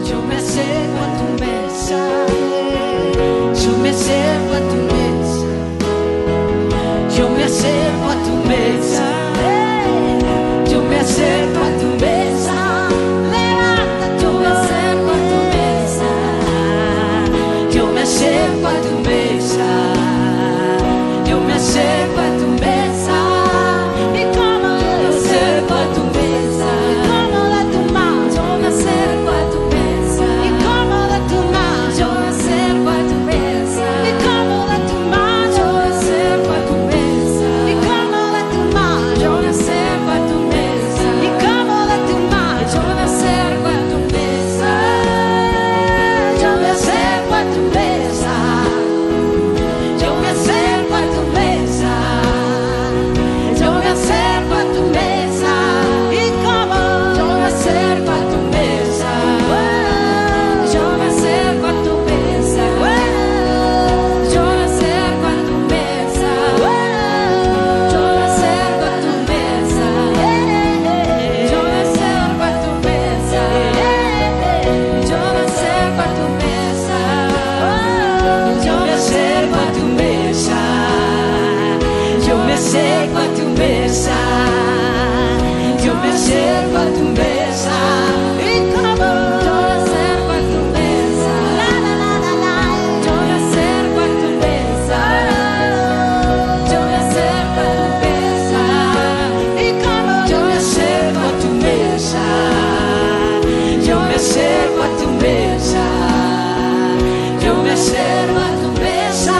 Yo me acerco a tu mesa, yo me acerco a tu mesa, yo me acerco a tu mesa, yo me acerco a tu mesa, levanta, yo me acerco a tu mesa, yo me acerco a tu mesa, yo me acerco a tu mesa, y como me acerco a tu mesa, y como de tu mano, yo me acerco a tu mesa, y como de tu mano, yo me acerco a tu mesa, y como de tu mano, yo me acerco a tu mesa, y como de tu mano, yo me acerco a tu mesa, y como de tu mano, yo me acerco a tu mesa, yo me acerco a tu mesa, yo me acerco a tu mesa, yo me acerco a tu mesa, y como yo me acerco a tu mesa, yo me acerco a tu mesa, yo me acerco a tu mesa, yo me acerco a tu mesa, yo me acerco a tu mesa, yo me acerco a tu mesa, yo me acerco a tu mesa, yo me acerco a tu mesa, yo me acerco a tu mesa, y como yo me acerco a tu mesa, yo me acerco a tu mesa, yo me acerco a tu mesa, y como yo me acerco a tu mesa, yo me acerco a tu mesa, yo me acerco a tu mesa,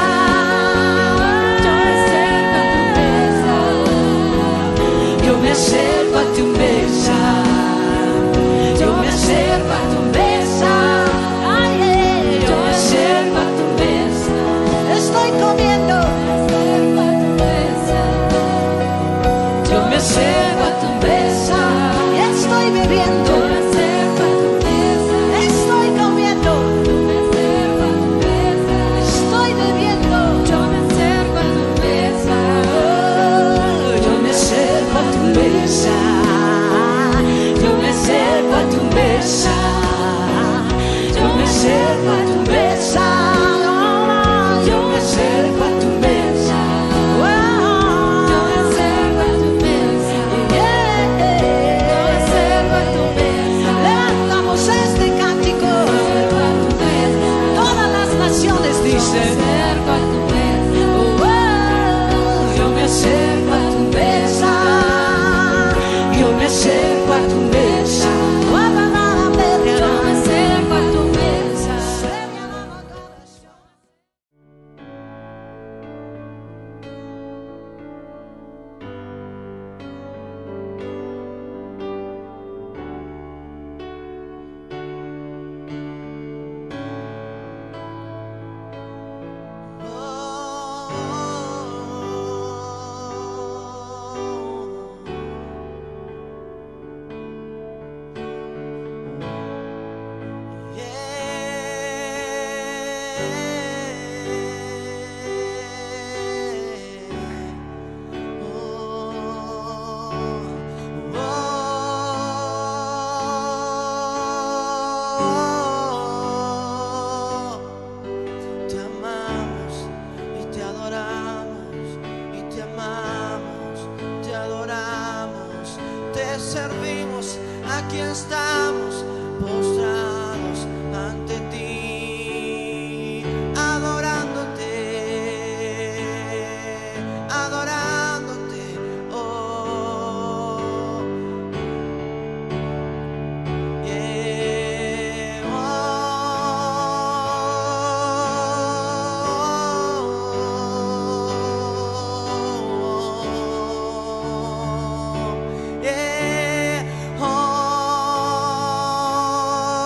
yo me acerco a tu mesa, yo me acerco a tu mesa, yo me acerco a tu mesa, estoy comiendo, yo me acerco a tu mesa, estoy bebiendo, estoy comiendo, estoy bebiendo, yo me acerco a tu mesa, yo me acerco a tu mesa, yo me acerco a tu mesa, yo me acerco a tu mesa, yo me acerco a tu mesa, yo me acerco a tu mesa, yo me acerco a tu mesa, levantamos este cántico, todas las naciones dicen, yo me acerco a tu mesa, yo me acerco a tu mesa, yo me acerco a tu mesa. Te amamos y te adoramos, y te amamos, te adoramos, te servimos, aquí estamos postrados ante ti, adorándote, adorándote, oh, yeah, oh, yeah, oh.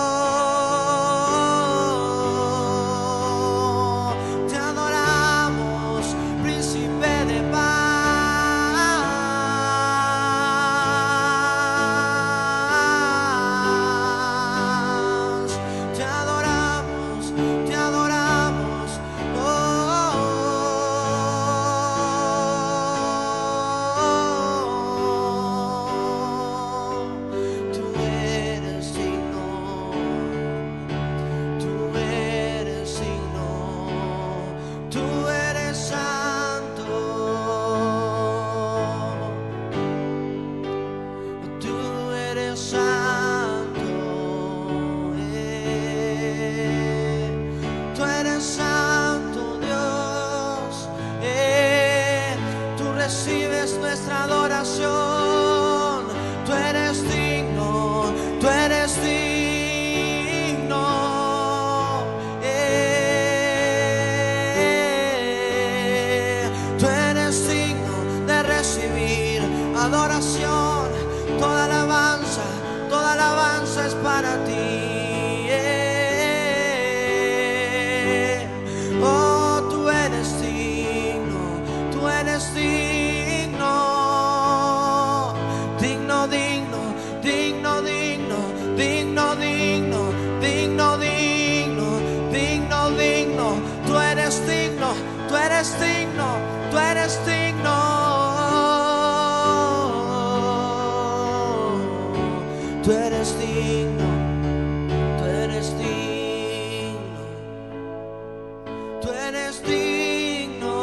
adoración. Tú eres digno, tú eres digno. Tú eres digno de recibir adoración. Toda alabanza es para ti. Oh, tú eres digno, tú eres digno, digno, digno, digno, digno, digno, digno, digno, digno, digno, digno. Tú eres digno, tú eres digno, tú eres digno. Tú eres digno, tú eres digno, tú eres digno,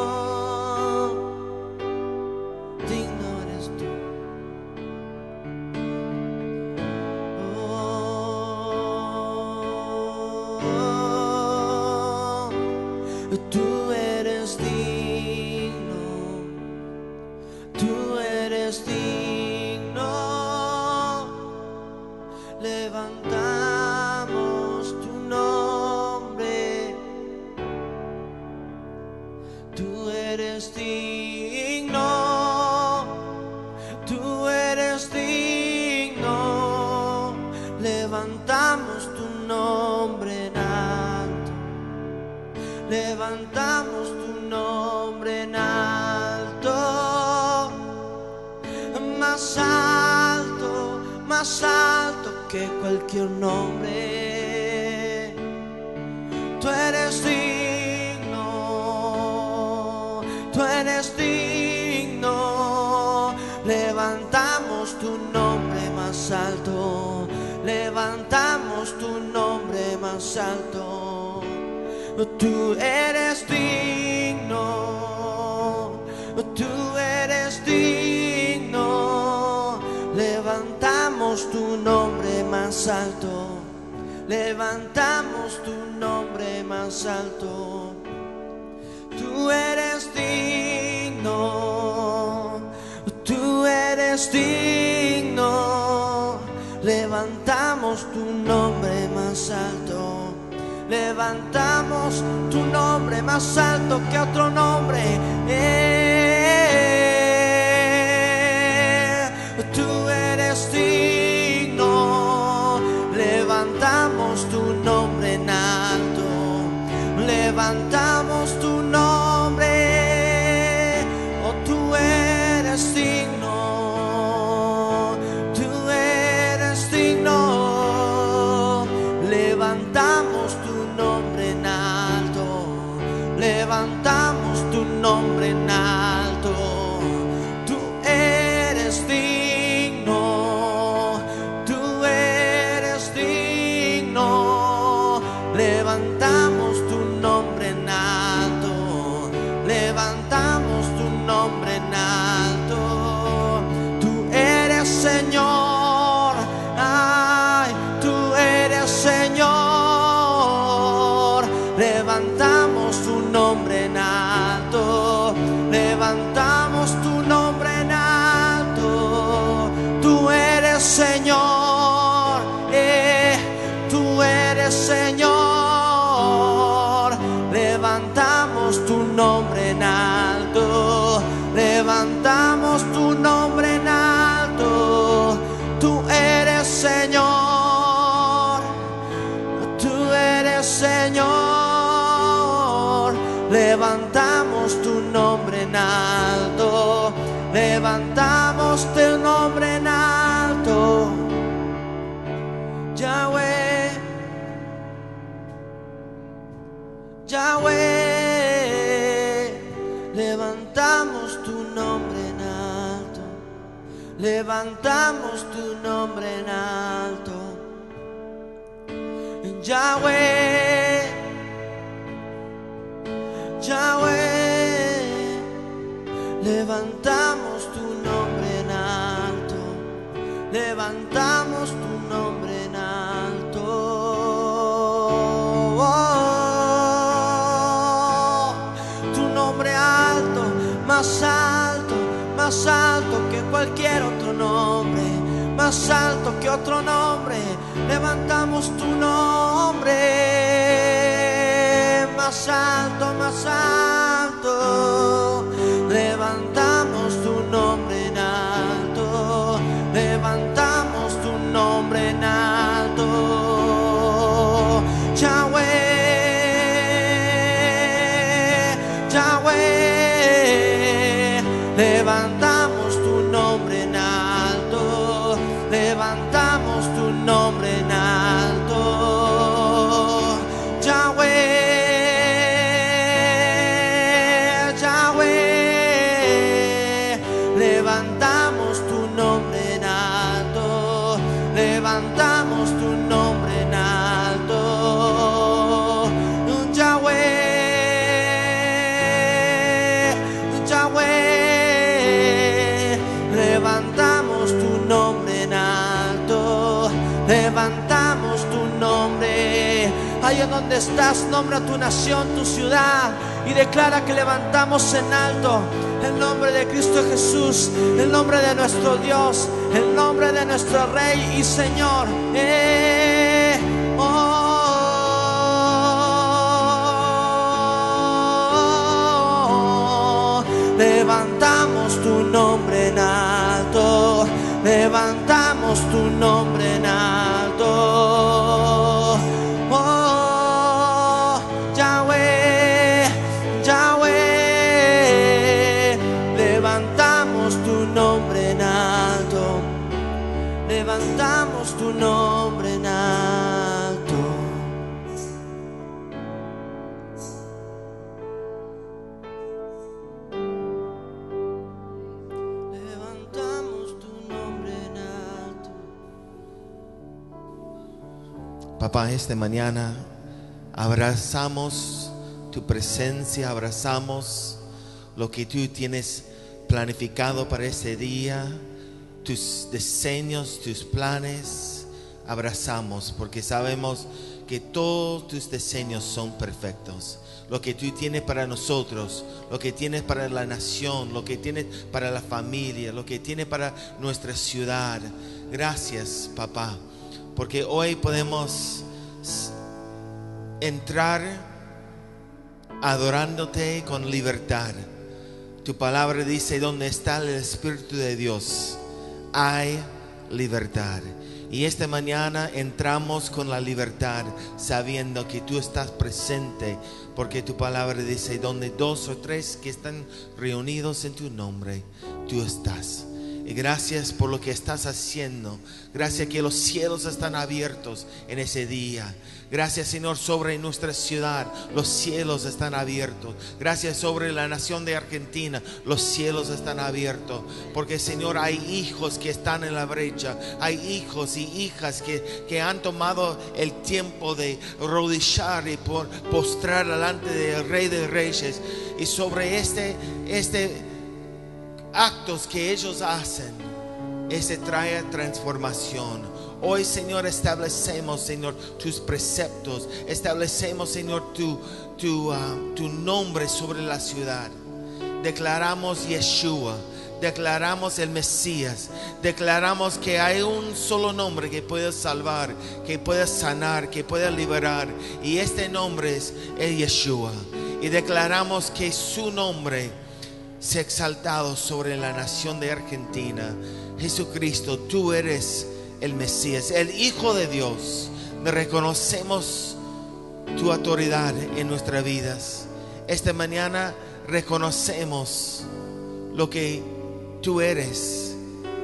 digno eres tú. Oh, tú eres digno, tú eres digno. Levantamos tu nombre, tú eres digno, tú eres digno. Levantamos tu nombre en alto, levantamos tu nombre en alto, más alto, más alto que cualquier nombre. Tú eres digno, tú eres digno. Levantamos tu nombre más alto, levantamos tu nombre más alto. Tú eres digno, tú eres digno. Levantamos tu nombre más alto, levantamos tu nombre más alto. Tú eres digno, tú eres digno. Levantamos tu nombre más alto, levantamos tu nombre más alto que otro nombre. Tú eres digno, levantamos tu nombre en alto, levantamos tu nombre. Oh, tú eres digno, tú eres digno. Levantamos tu nombre en alto, levantamos tu nombre en alto. Tú eres digno, tú eres digno. Levantamos tu nombre en alto, levantamos tu nombre en alto. Tú eres Señor, ay, tú eres Señor. Levantamos tu nombre en alto, levantamos tu nombre en alto. Tú eres Señor, tú eres Señor. Levantamos tu nombre en alto, levantamos tu nombre en alto. Tú eres Señor, tú eres Señor. Levantamos tu nombre en alto, levantamos tu nombre en alto. Yahweh, Yahweh, levantamos tu nombre en alto, levantamos tu nombre en alto. Yahweh, Yahweh, levantamos tu nombre en alto, levantamos tu nombre en alto. Tu nombre alto, más alto, más alto que cualquier cualquier otro nombre, más alto que otro nombre. Levantamos tu nombre, más alto, más alto. Levantamos tu nombre en alto, levantamos tu nombre en alto. Yahweh, Yahweh, levantamos tu nombre en alto, levantamos tu nombre en alto. Yahweh, Yahweh, levantamos tu nombre en alto, levantamos tu nombre en alto. Yahweh, Yahweh, levantamos tu nombre en alto, levantamos tu nombre. Ahí en donde estás, nombra tu nación, tu ciudad, y declara que levantamos en alto el nombre de Cristo Jesús, el nombre de nuestro Dios, el nombre de nuestro Rey y Señor. Levantamos tu nombre en alto, levantamos tu nombre en alto. Yahweh, Yahweh, levantamos tu nombre en alto, levantamos tu nombre en alto. Levantamos tu nombre en alto. Papá, esta mañana abrazamos tu presencia, abrazamos lo que tú tienes planificado para ese día, tus diseños, tus planes, abrazamos porque sabemos que todos tus diseños son perfectos. Lo que tú tienes para nosotros, lo que tienes para la nación, lo que tienes para la familia, lo que tienes para nuestra ciudad. Gracias, papá, porque hoy podemos entrar adorándote con libertad. Tu palabra dice: donde está el Espíritu de Dios hay libertad. Y esta mañana entramos con la libertad, sabiendo que tú estás presente, porque tu palabra dice: donde 2 o 3 que están reunidos en tu nombre, tú estás. Y gracias por lo que estás haciendo. Gracias que los cielos están abiertos en ese día. Gracias, Señor, sobre nuestra ciudad, los cielos están abiertos. Gracias sobre la nación de Argentina, los cielos están abiertos. Porque, Señor, hay hijos que están en la brecha. Hay hijos y hijas que han tomado el tiempo de rodillar y postrar delante del Rey de Reyes. Y sobre este actos que ellos hacen, ese trae transformación. Hoy, Señor, establecemos, Señor, tus preceptos. Establecemos, Señor, tu nombre sobre la ciudad. Declaramos Yeshua. Declaramos el Mesías. Declaramos que hay un solo nombre que puede salvar, que puede sanar, que puede liberar. Y este nombre es Yeshua. Y declaramos que su nombre se ha exaltado sobre la nación de Argentina. Jesucristo, tú eres el Mesías, el Hijo de Dios. Reconocemos tu autoridad en nuestras vidas. Esta mañana reconocemos lo que tú eres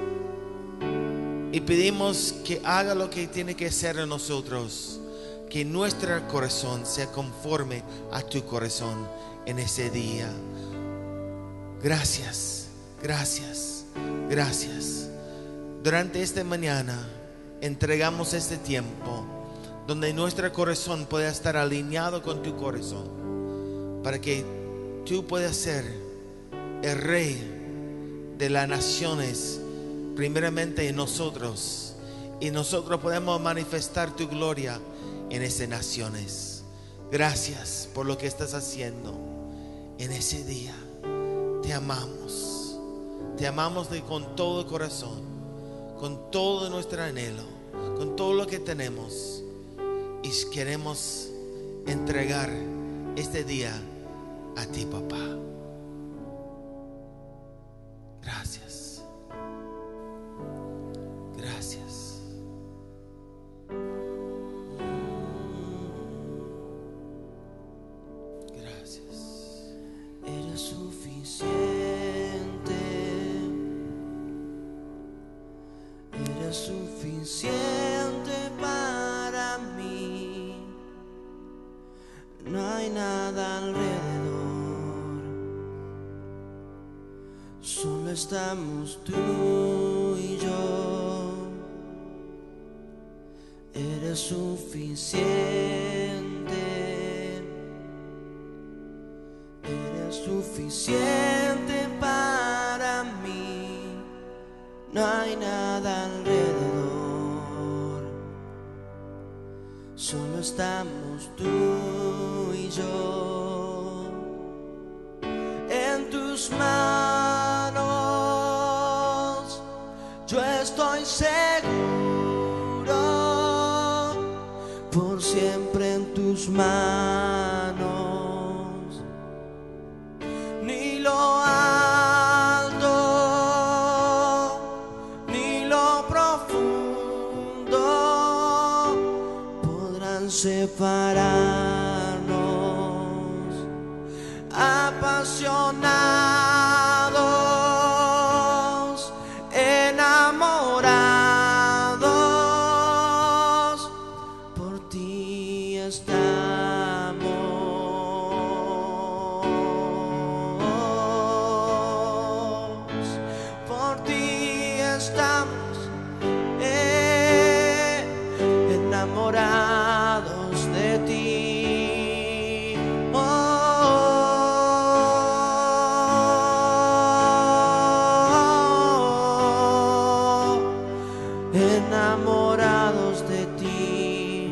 y pedimos que haga lo que tiene que hacer en nosotros, que nuestro corazón sea conforme a tu corazón en ese día. Gracias, gracias, gracias. Durante esta mañana entregamos este tiempo donde nuestro corazón pueda estar alineado con tu corazón, para que tú puedas ser el Rey de las naciones, primeramente en nosotros, y nosotros podemos manifestar tu gloria en esas naciones. Gracias por lo que estás haciendo en ese día. Te amamos, Te amamos con todo el corazón, con todo nuestro anhelo, con todo lo que tenemos. Y queremos entregar este día a ti, papá. Gracias. Gracias. Gracias. Eres suficiente. Eres suficiente para mí. No hay nada alrededor. Solo estamos tú y yo. Eres suficiente. Eres suficiente para mí. No hay nada alrededor. Solo estamos tú y yo. En tus manos yo estoy seguro. Por siempre en tus manos. Ni lo alto ni lo profundo podrán separarnos. Apasionados, enamorados, por ti estamos. Por ti estamos enamorados de ti. Enamorados de ti.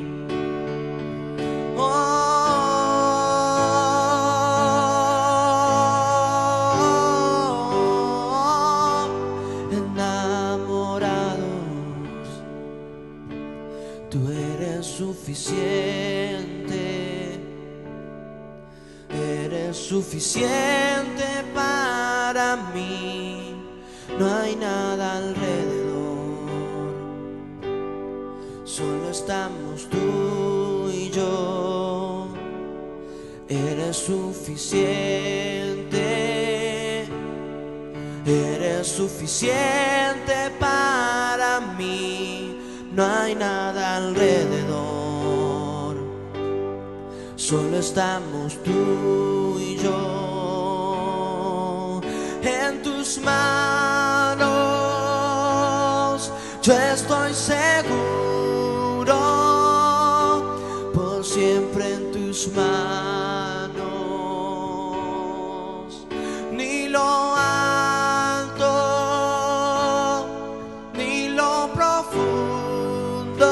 Enamorados. Tú eres suficiente. Eres suficiente para mí. No hay nada alrededor. Solo estamos tú y yo. Eres suficiente. Eres suficiente para mí. No hay nada alrededor. Solo estamos tú y yo. En tus manos yo estoy seguro. Por siempre en tus manos. Ni lo alto ni lo profundo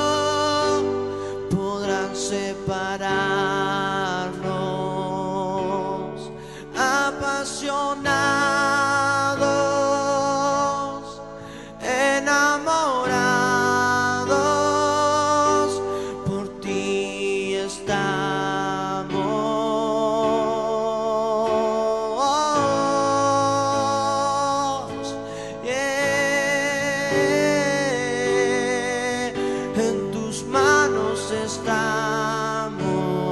podrán separarnos. Apasionados, enamorados, por ti estamos. En tus manos estamos.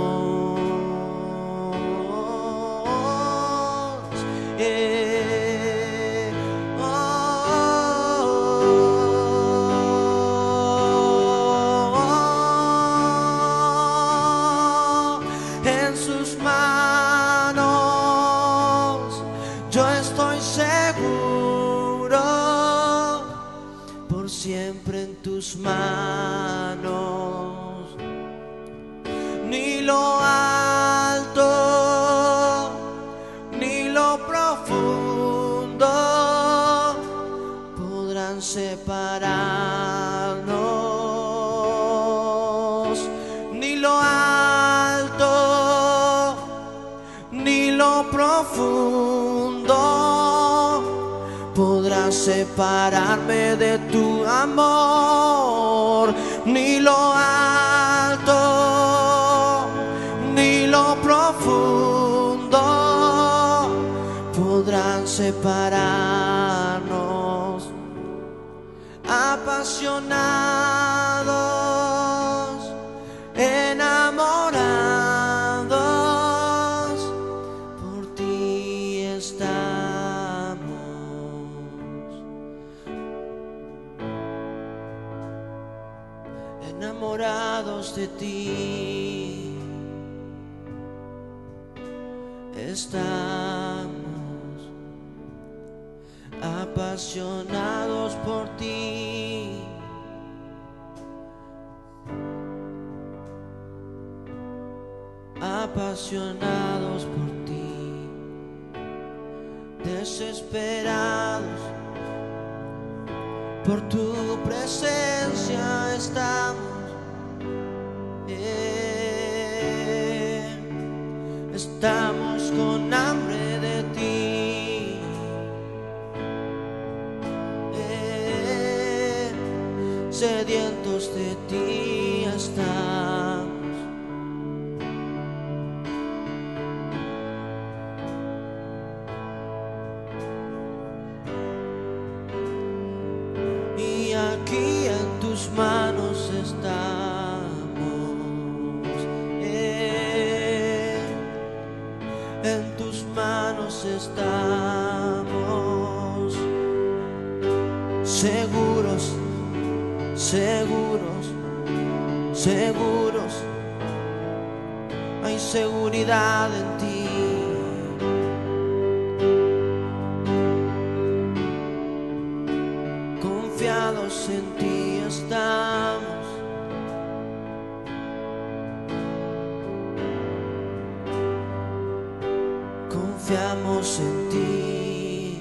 En sus manos yo estoy seguro. Por siempre en tus manos. Ni lo alto ni lo profundo podrán separarnos. Ni lo alto ni lo profundo podrá separarme de tu amor, ni lo alto, ni lo profundo podrán separarnos. Apasionados, enamorados, por ti estamos. Enamorados de ti estamos. Apasionados por ti, apasionados por ti, desesperados por tu presencia estamos. Estamos con hambre de ti. Sedientos de ti estamos. Y aquí en tus manos estamos. En tus manos estamos. Seguros, seguros, seguros, hay seguridad en ti. Confiados en ti estamos. Confiamos en ti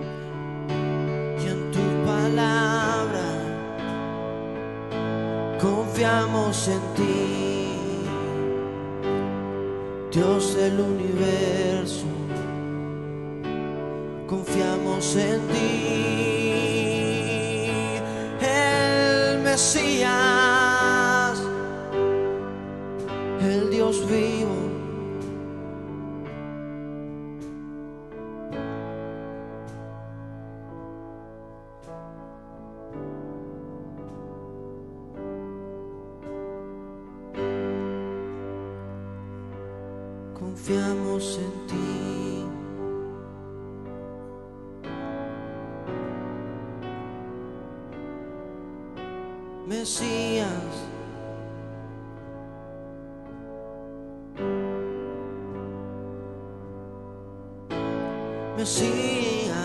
y en tu palabra. Confiamos en ti, Dios del universo. Confiamos en ti, el Mesías, el Dios vivo. Confiamos en ti, Mesías, Mesías.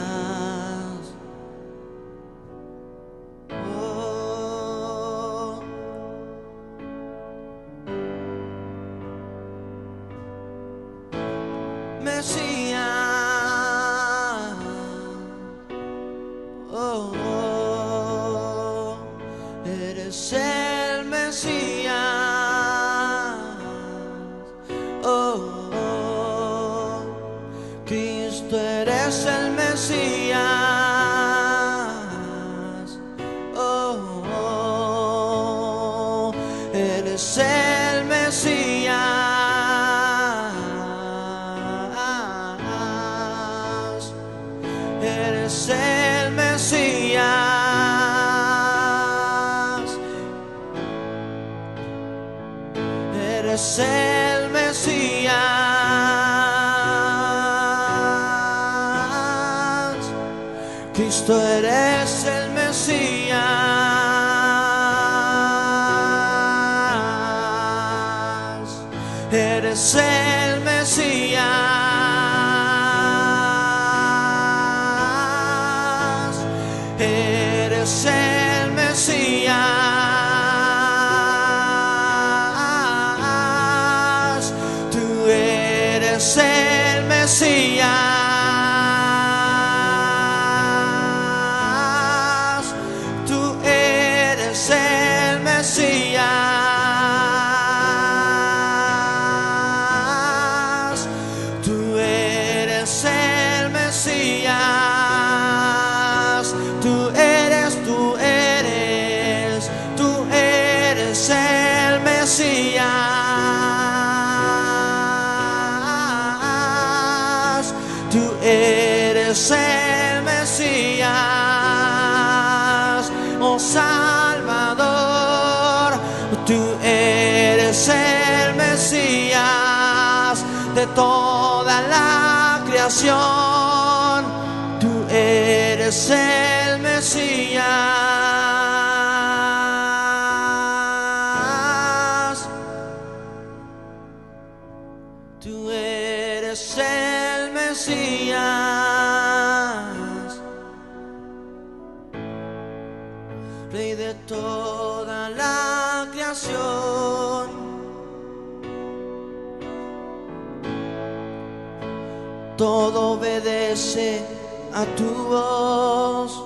Oh. Mesías, oh, oh, eres el Mesías, oh, oh, Cristo eres el Mesías, oh, oh, eres el Mesías. Eres el Mesías, eres el Mesías, Cristo eres el Mesías, eres el Mesías. Eres el Mesías, tú eres el Mesías, tú eres el Mesías. Mesías. Tú eres el Mesías, oh Salvador. Tú eres el Mesías de toda la creación. Tú eres el Mesías. Tú eres el Mesías, Rey de toda la creación. Todo obedece a tu voz,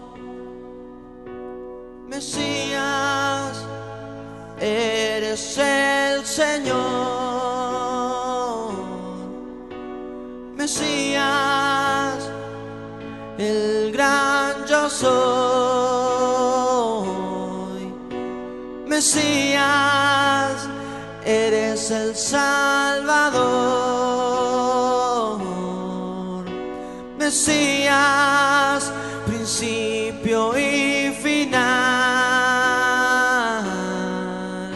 Mesías. Eres el Señor, Mesías, el gran yo soy. Mesías, eres el Salvador. Mesías, principio y final.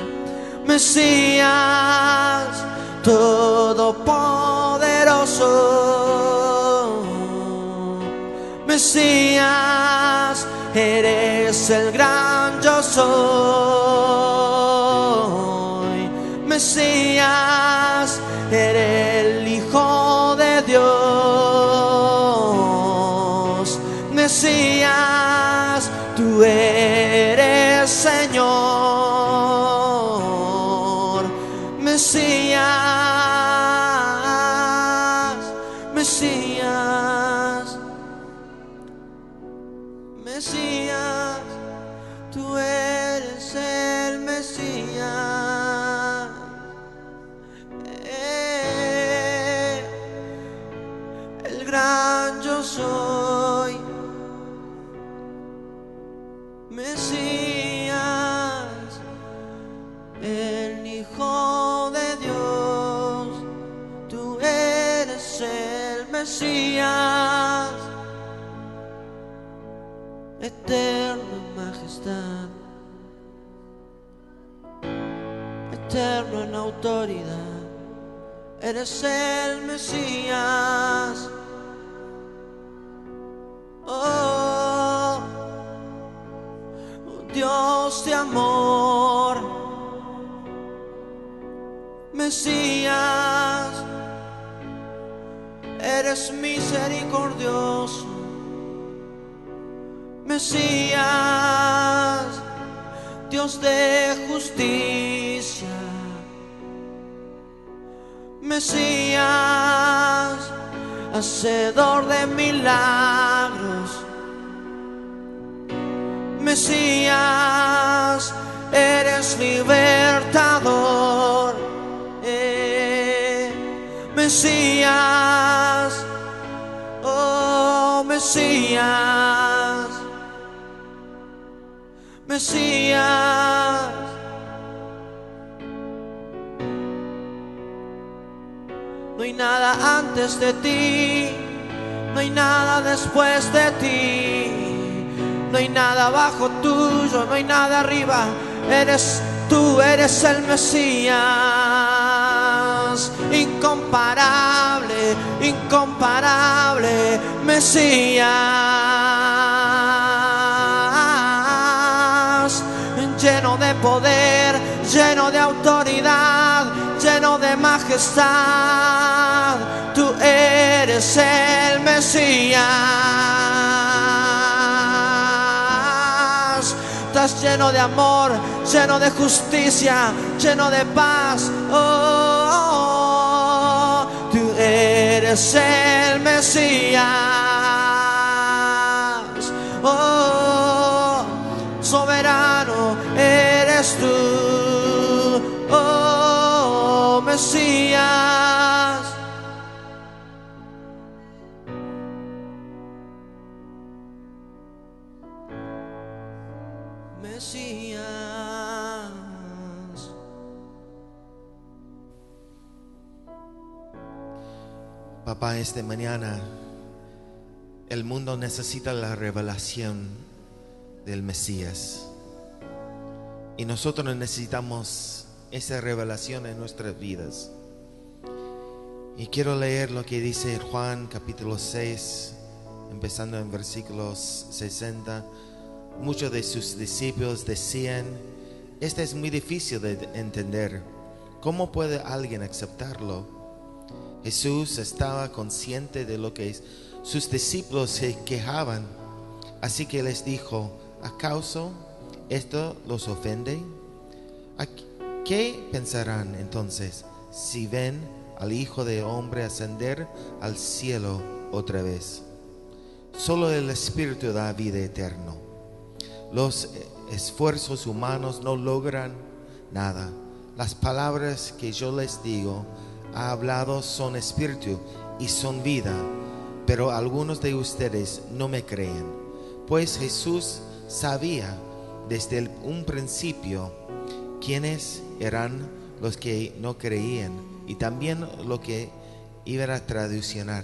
Mesías, todopoderoso. Mesías, eres el gran yo soy. Mesías, eres el Hijo de Dios. Mesías, tú eres Señor. Mesías, Mesías, Mesías, tú eres el Mesías. El gran yo soy. Mesías, el Hijo de Dios. Tú eres el Mesías, eterno en majestad, eterno en autoridad. Eres el Mesías. Oh, Dios de amor, Mesías, eres misericordioso. Mesías, Dios de justicia. Mesías, hacedor de milagros. Mesías, eres libertador. Mesías, oh Mesías, Mesías. No hay nada antes de ti, no hay nada después de ti, no hay nada abajo tuyo, no hay nada arriba. Eres tú, eres el Mesías, incomparable, incomparable, Mesías, lleno de poder, lleno de autoridad, lleno de majestad. Tú eres el Mesías. Estás lleno de amor, lleno de justicia, lleno de paz. Oh, oh, oh. Tú eres el Mesías. Oh, soberano eres tú. Oh, Mesías. Mesías. 「 Mesías, Papá, esta mañana el mundo necesita la revelación del Mesías. Y nosotros necesitamos esa revelación en nuestras vidas. Y quiero leer lo que dice Juan capítulo 6, empezando en versículos 60. Muchos de sus discípulos decían: este es muy difícil de entender. ¿Cómo puede alguien aceptarlo? Jesús estaba consciente de lo que sus discípulos se quejaban. Así que les dijo: ¿acaso esto los ofende? ¿Qué pensarán entonces si ven al Hijo del Hombre ascender al cielo otra vez? Solo el Espíritu da vida eterna. Los esfuerzos humanos no logran nada. Las palabras que yo les digo, ha hablado, son espíritu y son vida. Pero algunos de ustedes no me creen. Pues Jesús sabía desde un principio quiénes eran los que no creían y también lo que iba a traducir.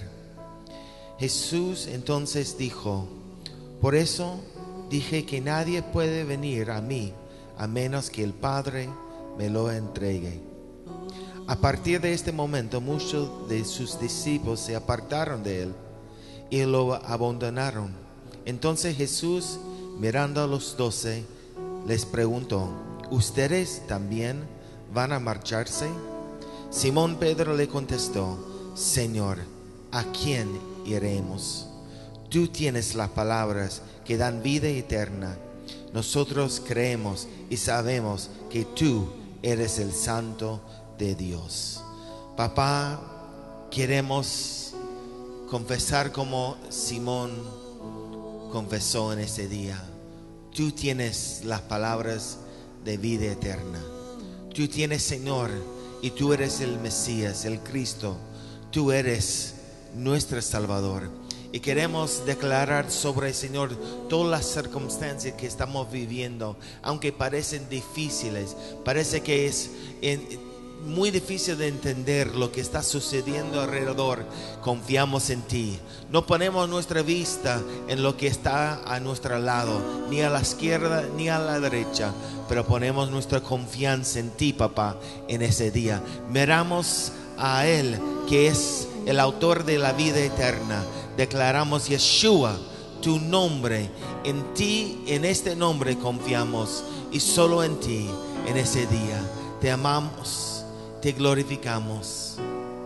Jesús entonces dijo: por eso dije que nadie puede venir a mí a menos que el Padre me lo entregue. A partir de este momento, muchos de sus discípulos se apartaron de él y lo abandonaron. Entonces Jesús, mirando a los 12, les preguntó: ¿ustedes también van a marcharse? Simón Pedro le contestó: Señor, ¿a quién iremos? Tú tienes las palabras que dan vida eterna. Nosotros creemos y sabemos que tú eres el Santo de Dios. Papá, queremos confesar como Simón confesó en ese día: tú tienes las palabras de vida eterna. Tú tienes, Señor, y tú eres el Mesías, el Cristo. Tú eres nuestro Salvador. Y queremos declarar sobre, Señor, todas las circunstancias que estamos viviendo, aunque parecen difíciles, parece que es muy difícil de entender lo que está sucediendo alrededor. Confiamos en ti. No ponemos nuestra vista en lo que está a nuestro lado, ni a la izquierda ni a la derecha, pero ponemos nuestra confianza en ti, papá, en ese día. Miramos a Él, que es el autor de la vida eterna. Declaramos: Yeshua, tu nombre. En ti, en este nombre confiamos, y solo en ti en ese día. Te amamos, te glorificamos.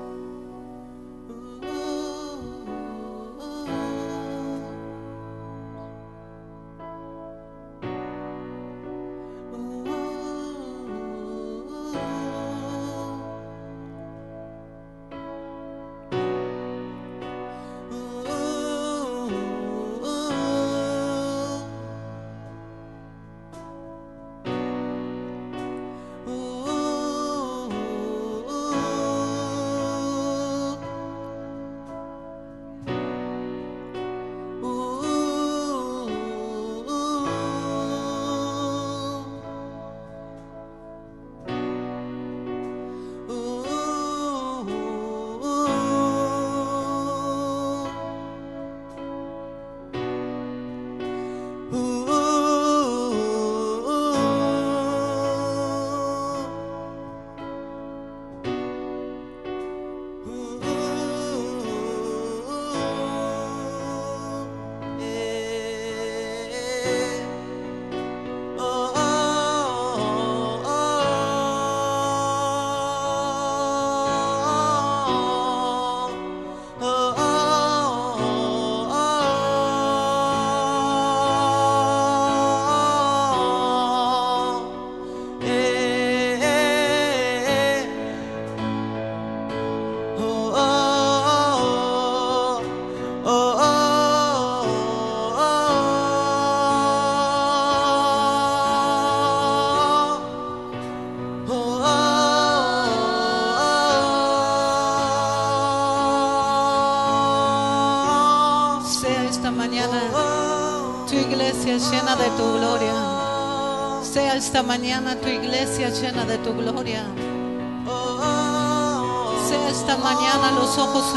Llena de tu gloria. Sea esta mañana tu iglesia llena de tu gloria. sea esta mañana los ojos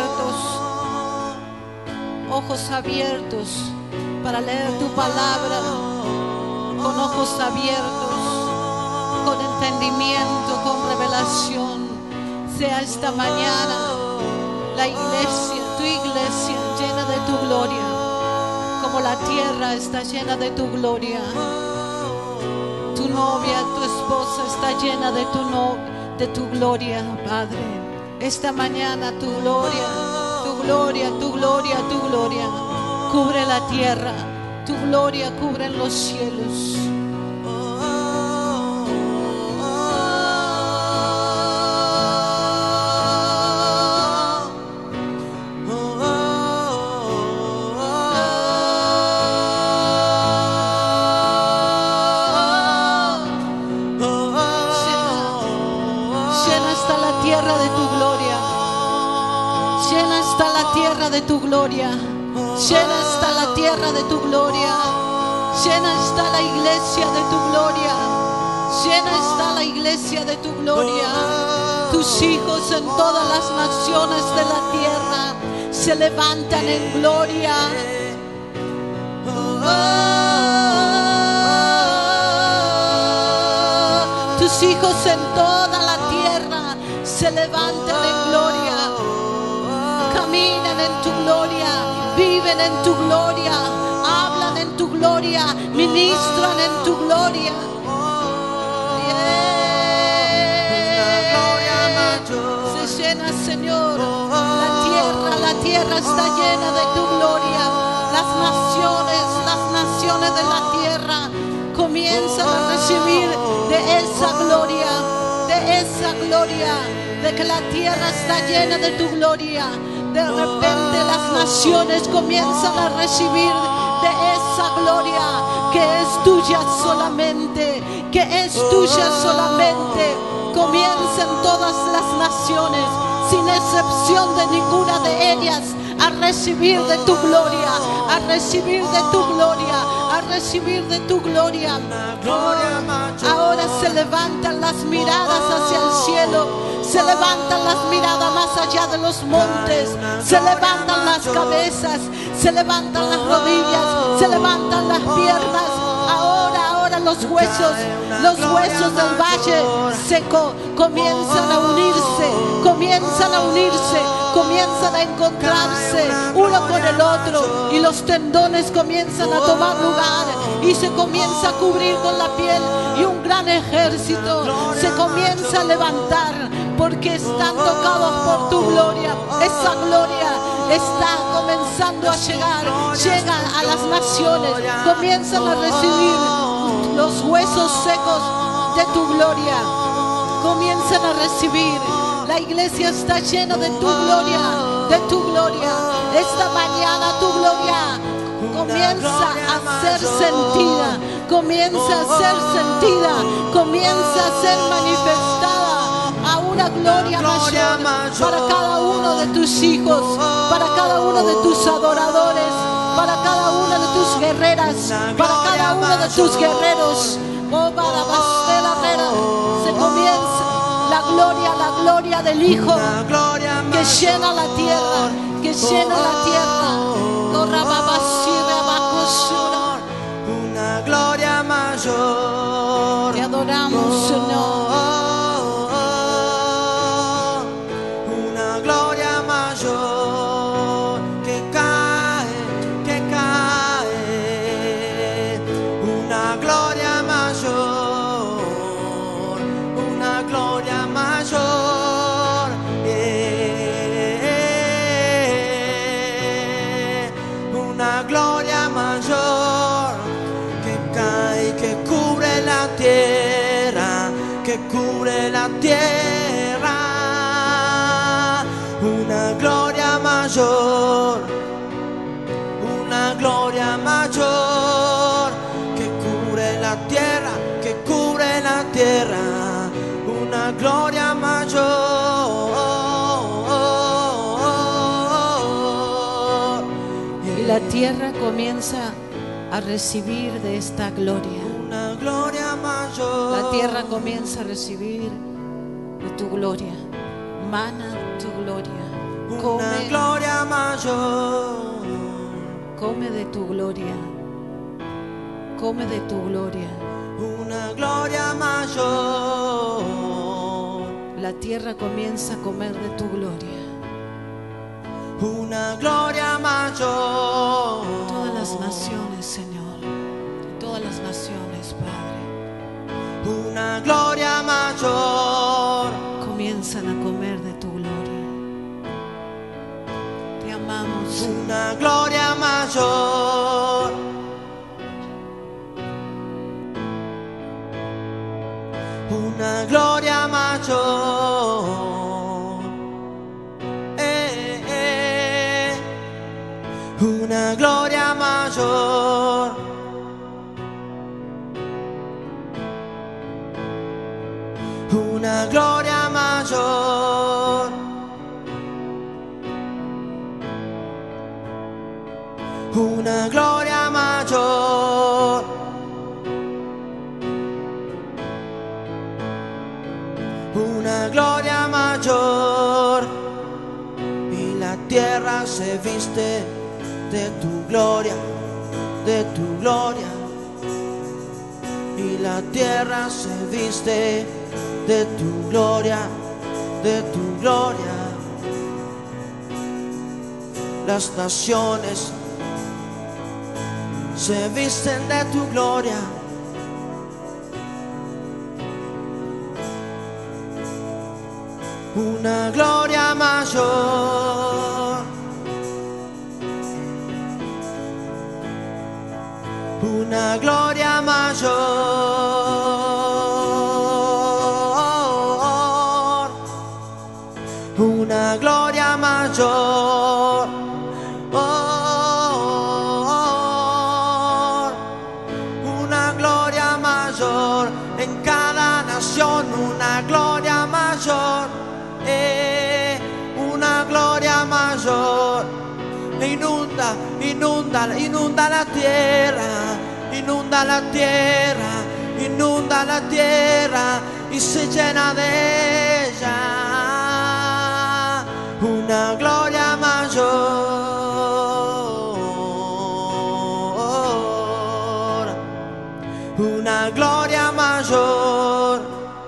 abiertos para leer tu palabra, con ojos abiertos, con entendimiento, con revelación. Sea esta mañana la iglesia, tu iglesia, llena de tu gloria, como la tierra está llena de tu gloria. Tu novia, tu esposa está llena de tu gloria, Padre. Esta mañana tu gloria, tu gloria, tu gloria, tu gloria cubre la tierra, tu gloria cubre los cielos. De tu gloria, llena está la tierra de tu gloria, llena está la iglesia de tu gloria, llena está la iglesia de tu gloria. Tus hijos en todas las naciones de la tierra se levantan en gloria. Tus hijos en toda la tierra se levantan en gloria. Caminan en tu gloria, viven en tu gloria, hablan en tu gloria, ministran en tu gloria. Se llena, Señor, la tierra está llena de tu gloria. Las naciones de la tierra comienzan a recibir de esa gloria, de que la tierra está llena de tu gloria. De repente las naciones comienzan a recibir de esa gloria que es tuya solamente, Comiencen todas las naciones, sin excepción de ninguna de ellas, a recibir de tu gloria, a recibir de tu gloria, a recibir de tu gloria. Ahora se levantan las miradas hacia el cielo, se levantan las miradas más allá de los montes, se levantan las cabezas, se levantan las rodillas, se levantan las piernas. Ahora los huesos del valle seco comienzan a unirse, comienzan a encontrarse uno con el otro, y los tendones comienzan a tomar lugar y se comienza a cubrir con la piel, y un gran ejército se comienza a levantar porque están tocados por tu gloria. Esa gloria está comenzando a llega a las naciones, comienzan a recibir los huesos secos de tu gloria, comienzan a recibir. La iglesia está llena de tu gloria, Esta mañana tu gloria comienza a ser sentida, comienza a ser manifestada a una gloria mayor para cada uno de tus hijos, para cada uno de tus adoradores, para cada una de tus guerreras, para cada uno de tus guerreros. Oh, para Bastela Herrera se comienza la gloria del Hijo que llena la tierra, Una gloria mayor. Te adoramos, Señor. Una gloria mayor que cae. Una gloria mayor. Una gloria mayor. Una gloria mayor que cae, que cubre la tierra, una gloria mayor, que cubre la tierra, una gloria mayor. Y la tierra comienza a recibir de esta gloria. Una gloria mayor. La tierra comienza a recibir de tu gloria. Emana tu gloria. una gloria mayor, Come de tu gloria. Come de tu gloria. una gloria mayor. La tierra comienza a comer de tu gloria. Una gloria mayor. Todas las naciones, Señor. Todas las naciones, Padre. Una gloria mayor. Comienzan a comer de tu gloria. Te amamos, Señor. Una gloria mayor. Una gloria mayor. Una gloria mayor. Una gloria mayor. Una gloria mayor. Una gloria mayor. Y la tierra se viste de tu gloria, de tu gloria. Y la tierra se viste de tu gloria, de tu gloria. Las naciones se visten de tu gloria. Una gloria mayor. Una gloria mayor. Una gloria mayor. Una gloria mayor. En cada nación una gloria mayor. Una gloria mayor. Inunda, inunda, inunda la tierra, inunda la tierra, inunda la tierra y se llena de ella. Una gloria mayor, una gloria mayor.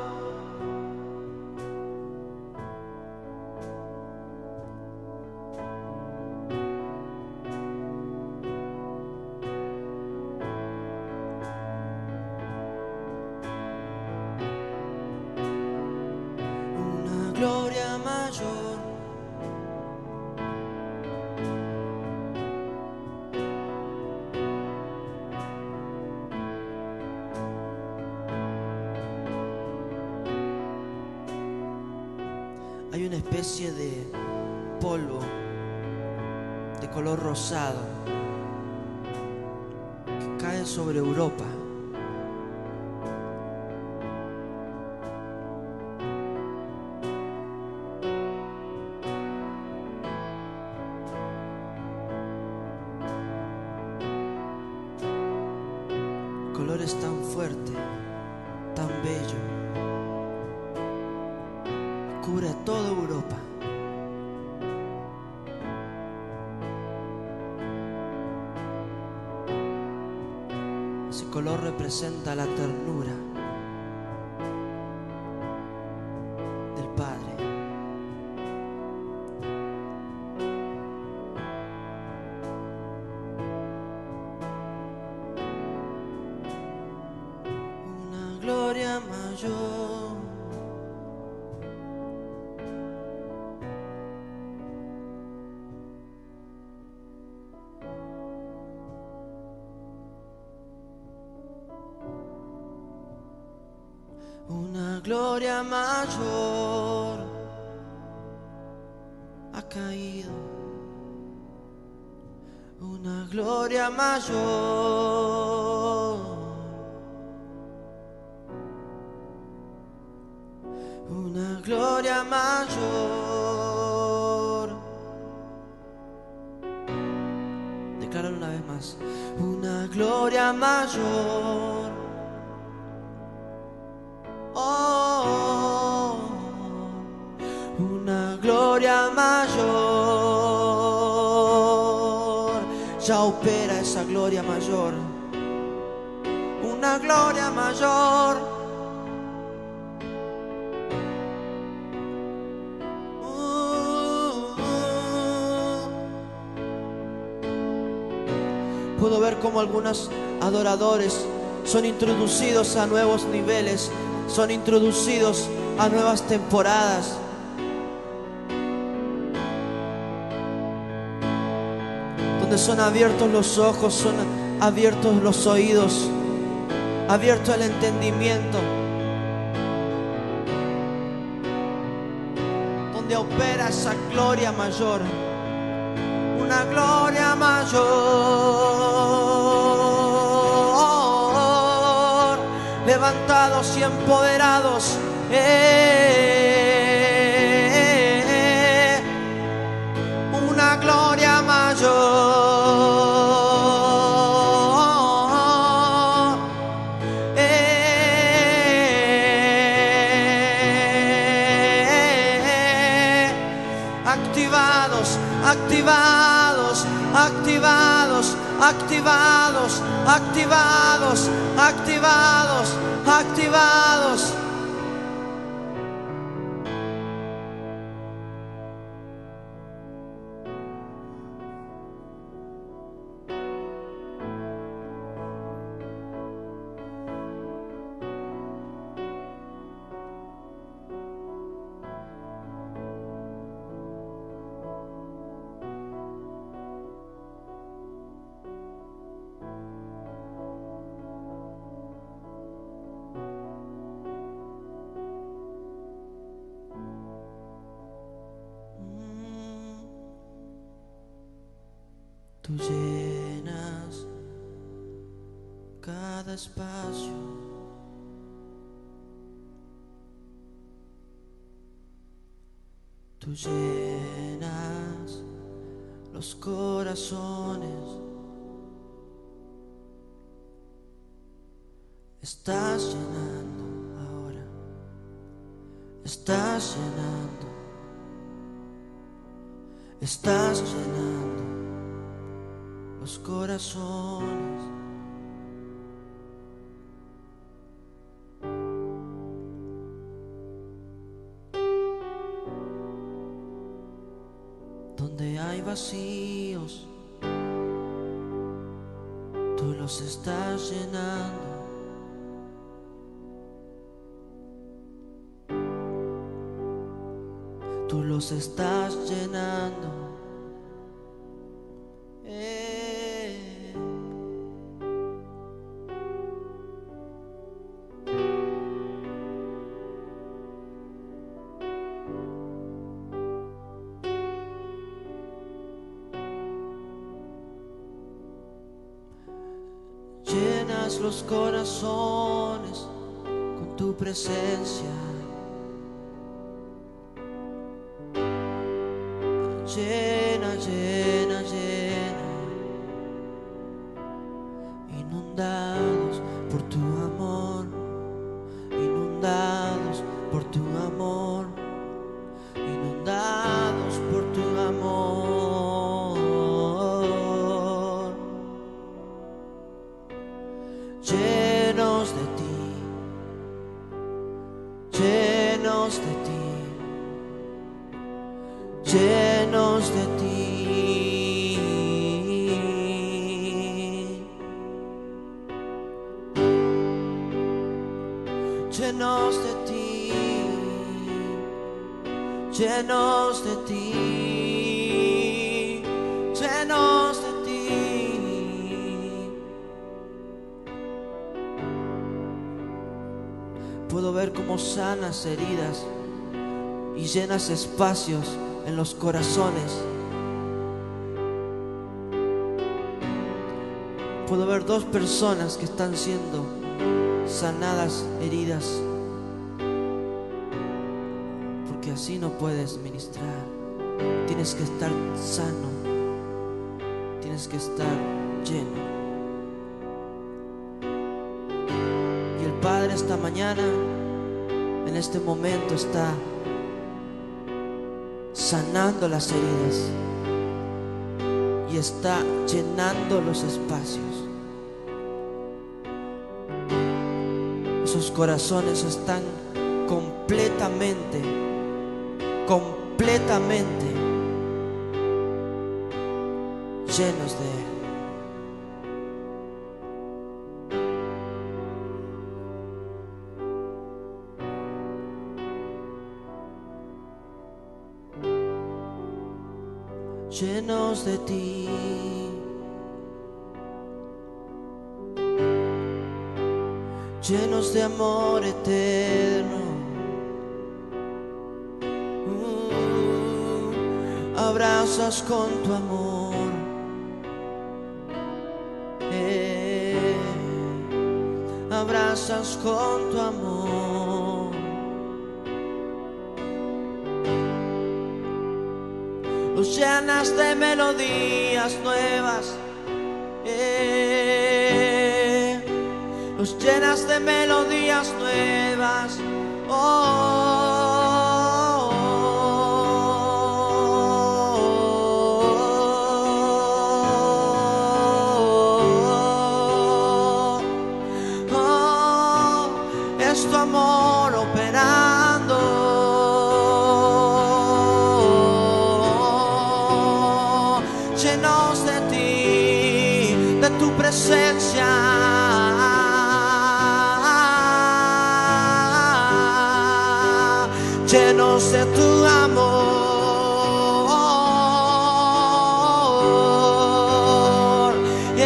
Gloria mayor. Hay una especie de polvo de color rosado que cae sobre Europa. Color es tan fuerte, tan bello, cubre a toda Europa. Ese color representa la ternura del Padre. Gloria mayor. Una gloria mayor ha caído. Una gloria mayor. Una gloria mayor. Decláralo una vez más. Una gloria mayor. Oh, una gloria mayor. Ya opera esa gloria mayor, una gloria mayor. Puedo ver cómo algunos adoradores son introducidos a nuevos niveles, son introducidos a nuevas temporadas. Donde son abiertos los ojos, son abiertos los oídos, abierto el entendimiento. Donde opera esa gloria mayor, una gloria mayor, levantados y empoderados, una gloria mayor, activados, activados, activados, activados, activados, activados, activados. Tú llenas cada espacio, tú llenas los corazones, estás llenando ahora, estás llenando, estás llenando los corazones. Donde hay vacíos, tú los estás llenando. Tú los estás llenando. Llenas los corazones con tu presencia. Llena, llena, llena. Inundados por tu amor, inundados por tu amor, inundados por tu amor. Llenos de ti, llenos de ti, llenos de ti. Llenos de ti, llenos de ti, llenos de ti. Puedo ver cómo sanas heridas y llenas espacios en los corazones. Puedo ver dos personas que están siendo sanadas heridas, porque así no puedes ministrar. Tienes que estar sano, tienes que estar lleno. Y el Padre esta mañana, en este momento, está sanando las heridas y está llenando los espacios. Esos corazones están completamente llenos de Él. Llenos de ti, llenos de amor eterno. Abrazas con tu amor, abrazas con tu amor. Los llenas de melodías nuevas, los llenas de melodías nuevas. Es tu amor operando, llenos de ti, de tu presencia, llenos de tu amor,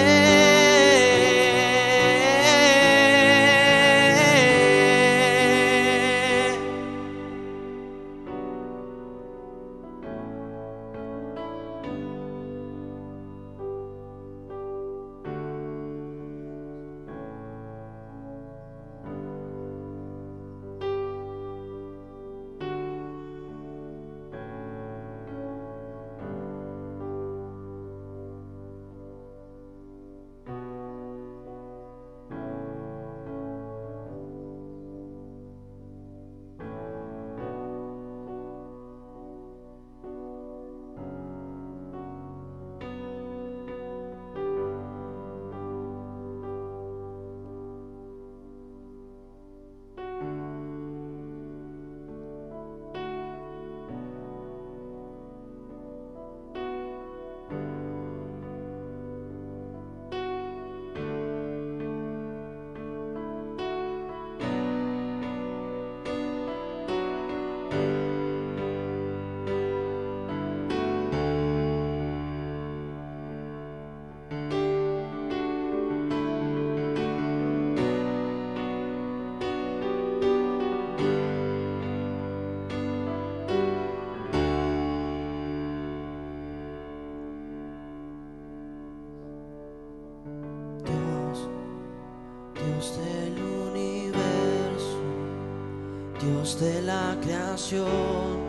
Dios del universo, Dios de la creación.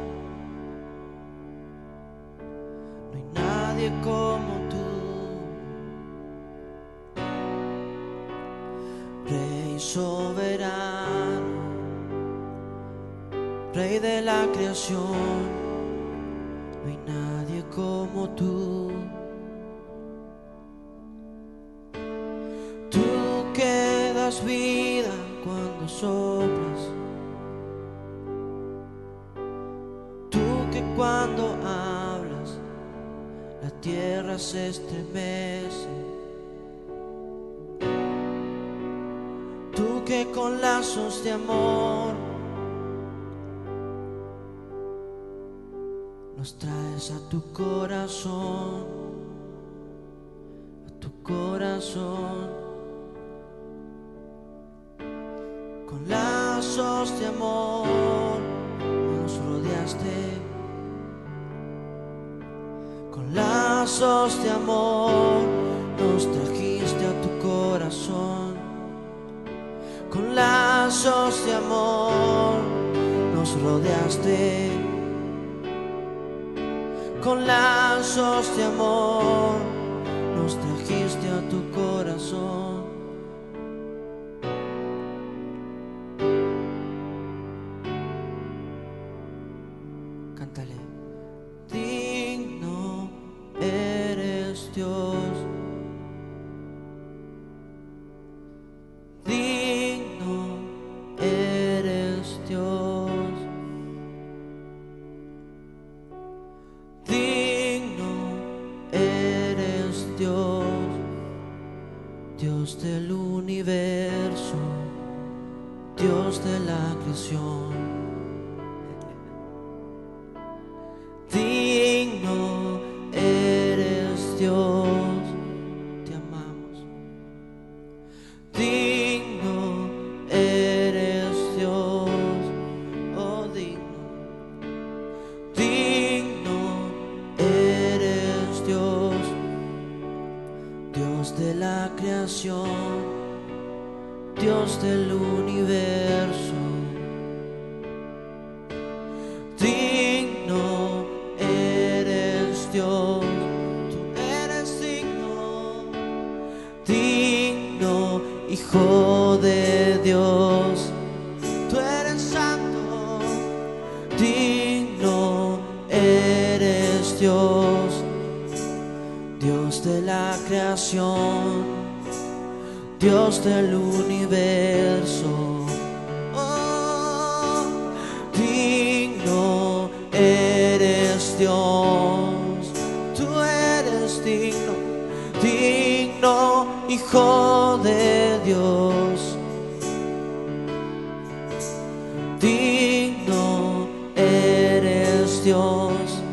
No hay nadie como tú, Rey soberano, Rey de la creación. No hay nadie como tú. Tú que das vida cuando soplas, tú que cuando hablas la tierra se estremece, tú que con lazos de amor nos traes a tu corazón, a tu corazón. Con lazos de amor nos rodeaste, con lazos de amor nos trajiste a tu corazón, con lazos de amor nos rodeaste, con lazos de amor nos trajiste a tu corazón. Cántale, Dios. Digno eres Dios. Digno eres Dios. Dios del universo, Dios de la creación. Digno eres Dios, te amamos. Digno eres Dios, oh digno. Digno eres Dios, Dios de la creación, Dios del universo. Digno eres Dios, tú eres digno, digno Hijo de Dios, tú eres santo, digno eres Dios, Dios de la creación, Dios del universo. Oh, digno eres Dios, tú eres digno, digno Hijo de Dios. Digno eres Dios,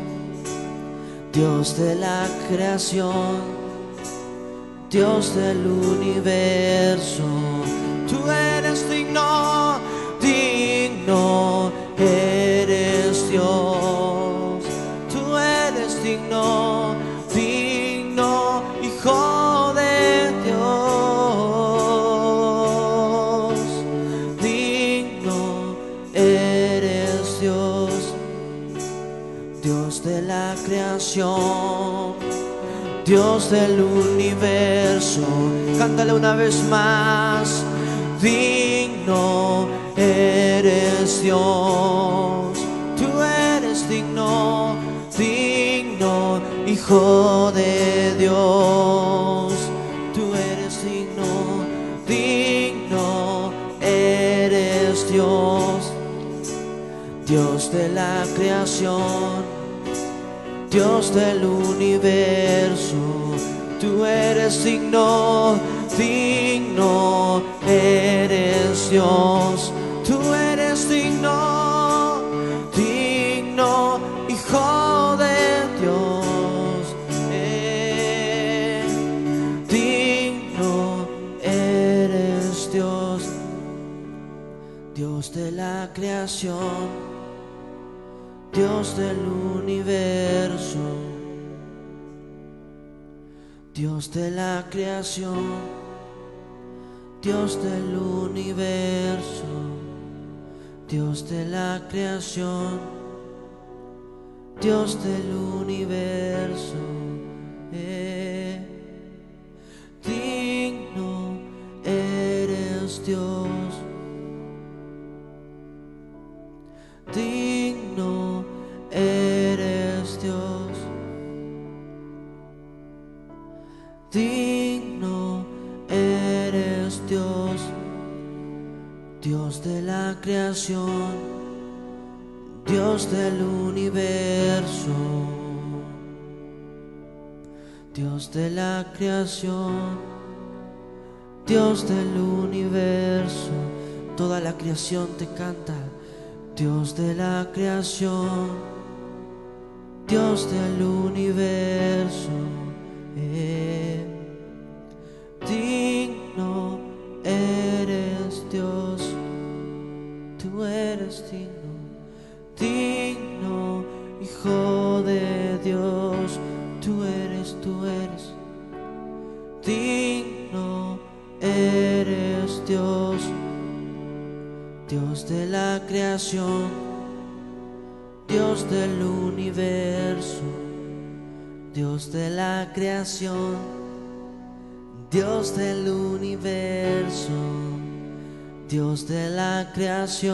Dios de la creación, Dios del universo. Tú eres digno, digno eres Dios. Tú eres digno, digno Hijo de Dios. Digno eres Dios, Dios de la creación, Dios del universo. Cántale una vez más. Digno eres Dios, tú eres digno, digno Hijo de Dios. Tú eres digno, digno eres Dios, Dios de la creación, Dios del universo. Tú eres digno, digno eres Dios. Tú eres digno, digno Hijo de Dios. Digno eres Dios, Dios de la creación, Dios del universo. Dios de la creación, Dios del universo. Dios de la creación, Dios del universo. Digno eres Dios, digno eres Dios, digno eres Dios, Dios de la creación, Dios del universo. Dios de la creación, Dios del universo. Toda la creación te canta. Dios de la creación, Dios del universo. Digno eres Dios, tú eres digno, digno Hijo de Dios. Tú eres digno eres Dios, Dios de la creación, Dios del universo. Dios de la creación, Dios del universo. Dios de la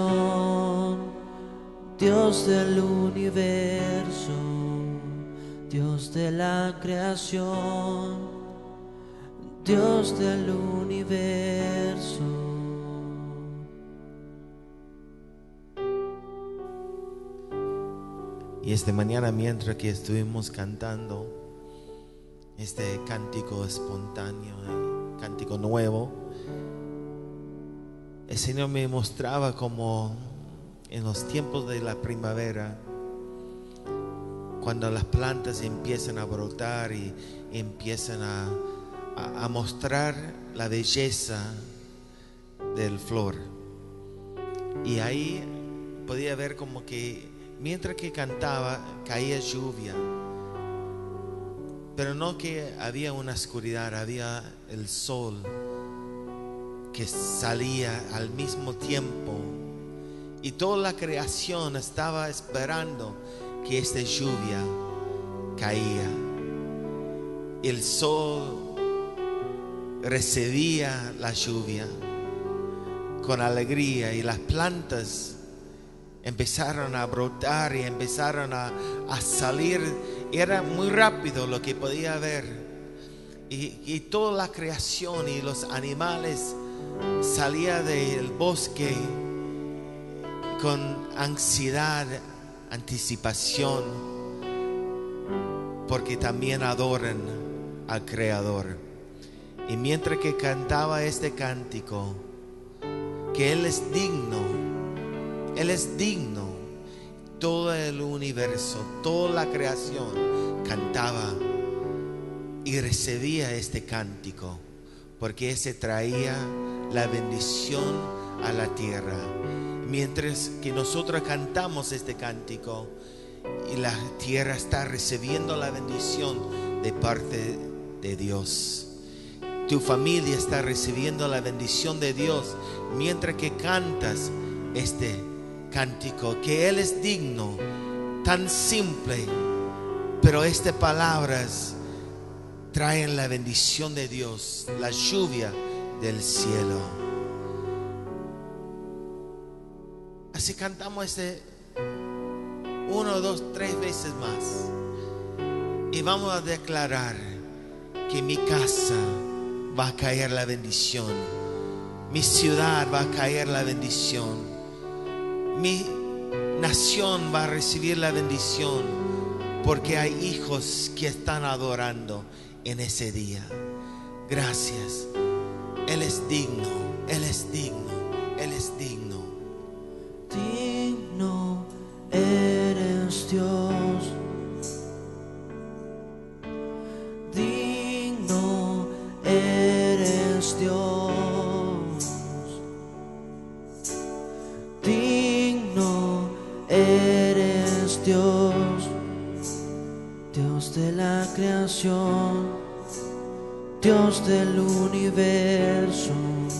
creación, Dios del universo. Dios de la creación, Dios del universo. Y esta mañana, mientras que estuvimos cantando este cántico espontáneo, cántico nuevo, el Señor me mostraba como en los tiempos de la primavera, cuando las plantas empiezan a brotar y empiezan a mostrar la belleza del flor. Y ahí podía ver como que mientras que cantaba caía lluvia, pero no que había una oscuridad, había el sol que salía al mismo tiempo, y toda la creación estaba esperando que esta lluvia caía. El sol recibía la lluvia con alegría y las plantas empezaron a brotar y empezaron a salir. Era muy rápido lo que podía ver, y toda la creación y los animales salía del bosque con ansiedad, anticipación, porque también adoran al Creador. Y mientras que cantaba este cántico, que Él es digno, Él es digno, todo el universo, toda la creación cantaba y recibía este cántico, porque ese traía la bendición a la tierra. Mientras que nosotros cantamos este cántico, y la tierra está recibiendo la bendición de parte de Dios. Tu familia está recibiendo la bendición de Dios mientras que cantas este cántico, que Él es digno. Tan simple, pero estas palabras traen la bendición de Dios, la lluvia del cielo. Así cantamos este 1, 2, 3 veces más, y vamos a declarar que en mi casa va a caer la bendición, mi ciudad va a caer la bendición, mi nación va a recibir la bendición, porque hay hijos que están adorando en ese día. Gracias. Él es digno, Él es digno, Él es digno. Digno eres Dios, digno eres Dios, digno eres Dios, Dios de la creación, Dios del universo.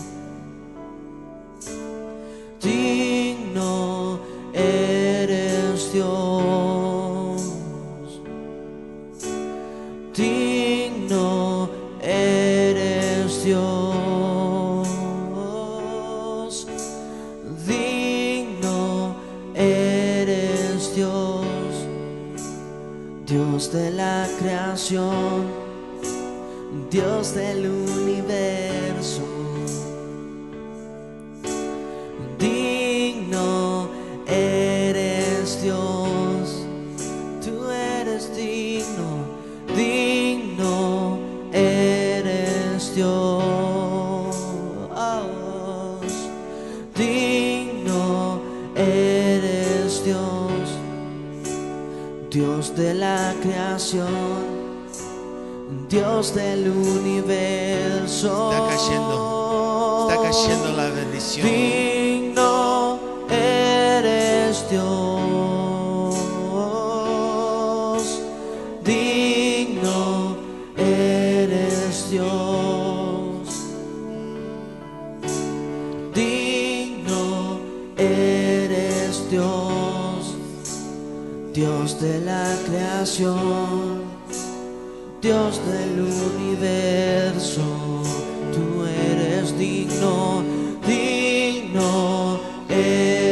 Digno eres Dios, digno eres Dios, digno eres Dios, Dios de la creación, Dios del universo. Digno eres Dios, tú eres digno, digno eres Dios, digno eres Dios, Dios de la creación, Dios del universo. Está cayendo la bendición. Digno eres Dios, digno eres Dios, digno eres Dios, Dios de la creación, Dios del universo. Tú eres digno, digno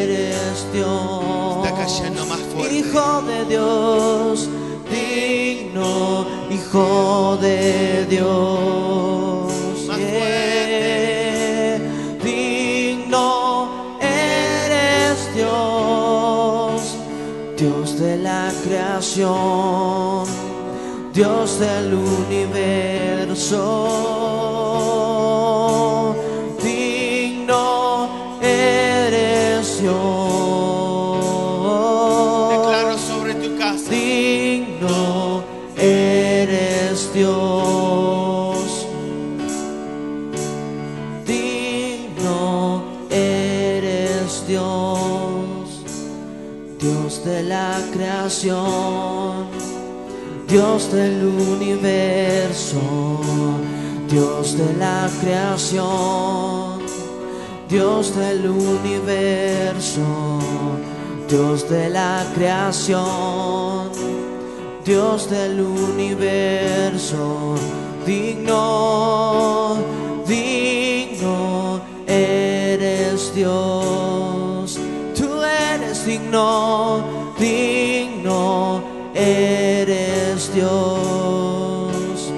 eres Dios. Está cayendo más fuerte. Hijo de Dios, digno digno, Hijo de Dios. Más Digno eres Dios, Dios de la creación, Dios del universo. Digno eres Dios. Declaro sobre tu casa. Digno eres Dios. Digno eres Dios. Dios de la creación, Dios del universo. Dios de la creación, Dios del universo. Dios de la creación, Dios del universo. Digno, digno eres Dios. Tú eres digno, digno eres Dios.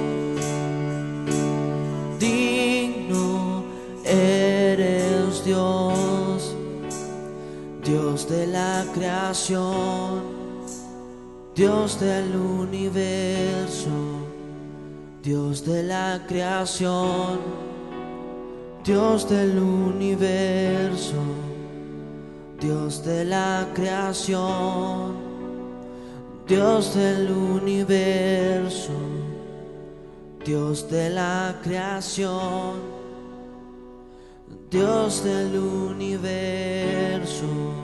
Digno eres Dios. Dios de la creación, Dios del universo. Dios de la creación, Dios del universo. Dios de la creación, Dios del universo. Dios de la creación, Dios del universo.